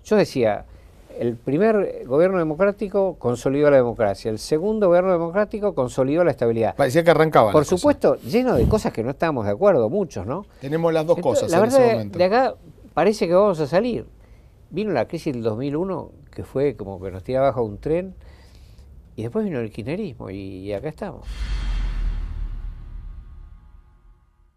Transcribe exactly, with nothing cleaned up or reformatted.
Yo decía, el primer gobierno democrático consolidó la democracia, el segundo gobierno democrático consolidó la estabilidad. Parecía que arrancaban. Por supuesto, cosas. Lleno de cosas que no estábamos de acuerdo, muchos, ¿no? Tenemos las dos Entonces, cosas la en verdad, ese momento. De acá parece que vamos a salir. Vino la crisis del dos mil uno, que fue como que nos tiraba abajo un tren, y después vino el kirchnerismo, y, y acá estamos.